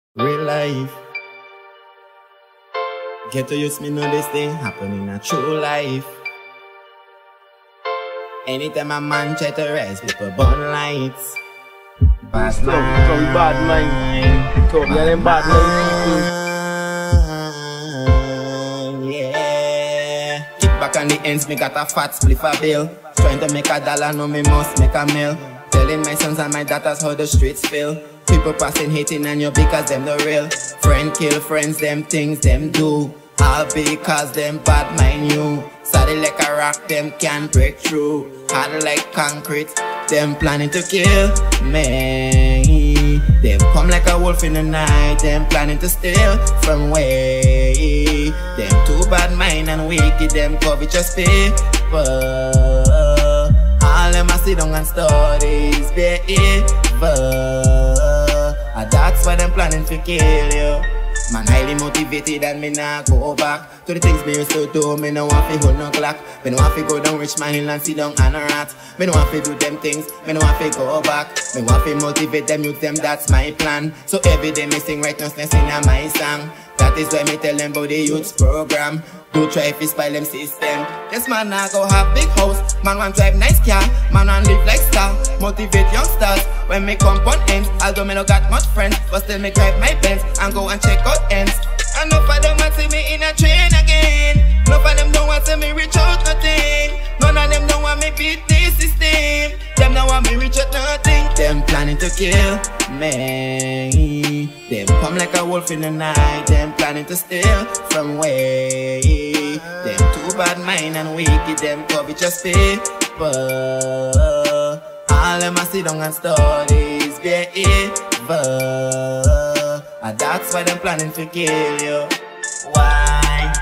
Real life. Get to use me know this thing happen in a true life. Anytime a man try to rise, people burn lights. Bad mind. Some bad mind. So yeah, them bad mind. Yeah. Kick back on the ends, me got a fat spliff a bill. Trying to make a dollar, no me must make a meal. Telling my sons and my daughters how the streets feel. People passing hating on you because them the real. Friend kill friends, them things them do. All because them bad mind you. Solid like a rock, them can't break through. Hard like concrete, them planning to kill me. Them come like a wolf in the night, them planning to steal from way. Them too bad mind and wicked, them covetous people. All them a sit down and studies be evil. And that's why them planning to kill you. Man highly motivated and me nah go back to the things me used to do. Me no want fi hold no clock. Me no want fi go down rich man hill and sit down on a rat. Me no want fi do them things. Me no want fi go back. Me want fi motivate them youth them. That's my plan. So every day me sing righteousness in my song. That is why me tell them about the youth program. Do try fi spoil them system. Yes man nah go have big house. Man want drive nice car. Man want live like star. Motivate youngsters. When me come on ends, although me no got much friends, but still me drive my Benz and go and check out ends. And enough of them want see me in a train again. Enough of them don't want see me reach out nothing. None of them don't want me beat this system. Them don't want me reach out nothing. Them planning to kill me. Them come like a wolf in the night. Them planning to steal from way. Them too bad mind and wicked. Them covetous people. All them a sit down and studies be evil. And that's why them planning to kill you. Why?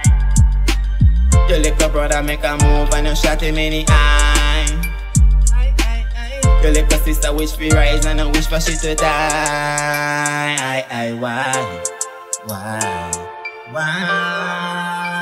Your little brother make a move and you shot him in the eye. Your little sister wish for rise and I wish for she to die. Why? Why?